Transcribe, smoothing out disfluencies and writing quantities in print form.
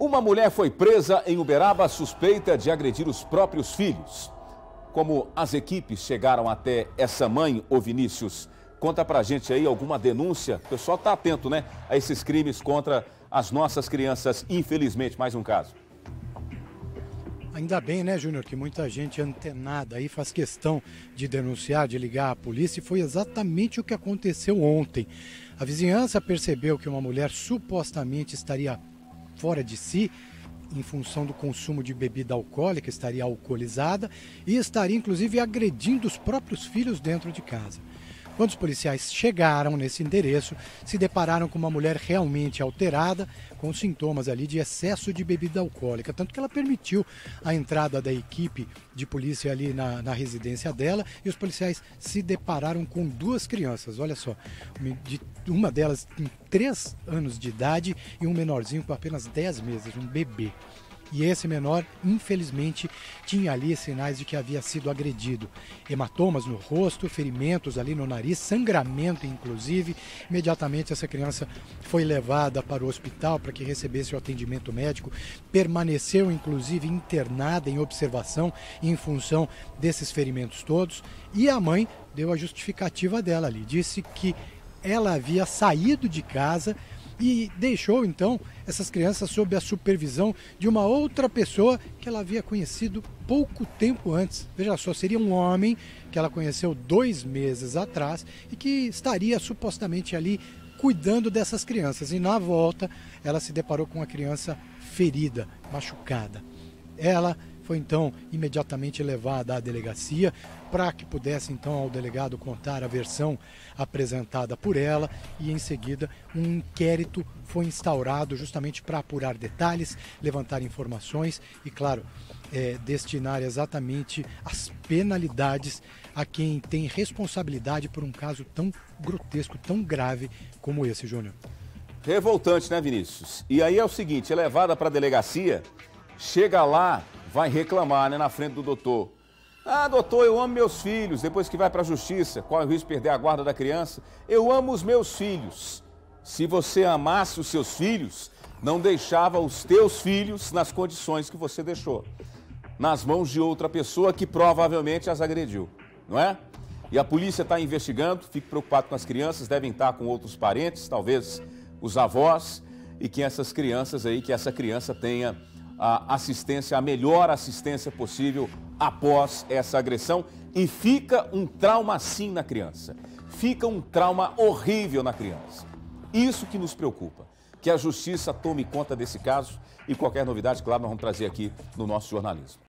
Uma mulher foi presa em Uberaba suspeita de agredir os próprios filhos. Como as equipes chegaram até essa mãe, ô Vinícius? Conta pra gente aí alguma denúncia. O pessoal tá atento, né, a esses crimes contra as nossas crianças. Infelizmente, mais um caso. Ainda bem, né, Júnior, que muita gente antenada aí faz questão de denunciar, de ligar à polícia, e foi exatamente o que aconteceu ontem. A vizinhança percebeu que uma mulher supostamente estaria fora de si, em função do consumo de bebida alcoólica, estaria alcoolizada e estaria inclusive agredindo os próprios filhos dentro de casa. Quando os policiais chegaram nesse endereço, se depararam com uma mulher realmente alterada, com sintomas ali de excesso de bebida alcoólica, tanto que ela permitiu a entrada da equipe de polícia ali na residência dela, e os policiais se depararam com duas crianças, olha só, uma delas tem 3 anos de idade e um menorzinho com apenas 10 meses, um bebê. E esse menor, infelizmente, tinha ali sinais de que havia sido agredido. Hematomas no rosto, ferimentos ali no nariz, sangramento inclusive. Imediatamente essa criança foi levada para o hospital para que recebesse o atendimento médico. Permaneceu inclusive internada em observação em função desses ferimentos todos. E a mãe deu a justificativa dela ali. Disse que ela havia saído de casa e deixou então essas crianças sob a supervisão de uma outra pessoa que ela havia conhecido pouco tempo antes. Veja só, seria um homem que ela conheceu 2 meses atrás e que estaria supostamente ali cuidando dessas crianças. E na volta ela se deparou com uma criança ferida, machucada. Ela foi então imediatamente levada à delegacia para que pudesse então ao delegado contar a versão apresentada por ela, e em seguida um inquérito foi instaurado justamente para apurar detalhes, levantar informações e, claro, destinar exatamente as penalidades a quem tem responsabilidade por um caso tão grotesco, tão grave como esse, Júnior. Revoltante, né, Vinícius? E aí é o seguinte, é levada para a delegacia, chega lá, vai reclamar, né, na frente do doutor. Ah, doutor, eu amo meus filhos. Depois que vai para a justiça, corre o risco de perder a guarda da criança. Eu amo os meus filhos. Se você amasse os seus filhos, não deixava os teus filhos nas condições que você deixou, nas mãos de outra pessoa que provavelmente as agrediu, não é? E a polícia está investigando, fique preocupado com as crianças, devem estar com outros parentes, talvez os avós, e que essas crianças aí, que essa criança tenha a assistência, a melhor assistência possível após essa agressão. E fica um trauma sim na criança, fica um trauma horrível na criança. Isso que nos preocupa, que a justiça tome conta desse caso, e qualquer novidade, claro, nós vamos trazer aqui no nosso jornalismo.